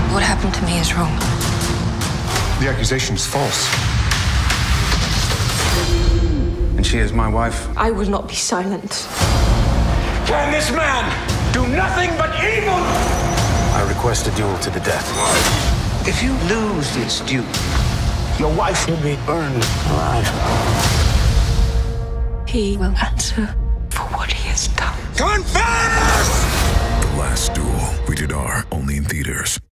What happened to me is wrong. The accusation is false. And she is my wife? I will not be silent. Can this man do nothing but evil? I request a duel to the death. If you lose this duel, your wife will be burned alive. He will answer for what he has done. Confess! The Last Duel. Rated R. Only in theaters.